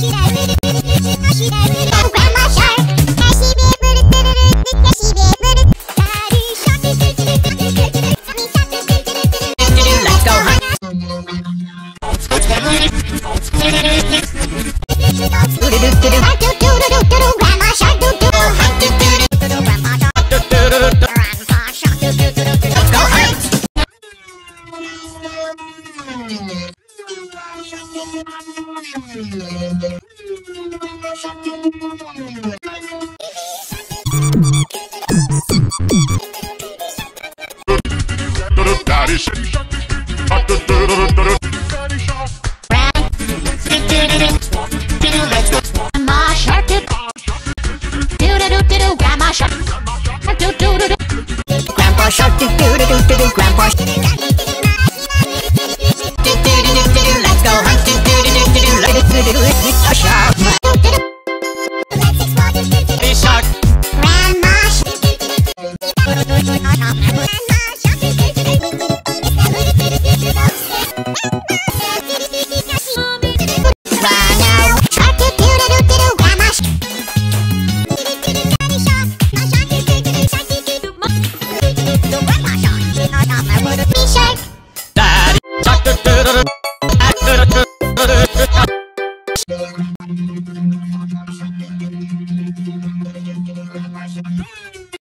Grandpa shark, do do do do do do. Grandpa shark, do do do do do. Let's go hunt, do do do do do. Let's do a shark. Let's explore the shark. Grandma shark. Daddy shark,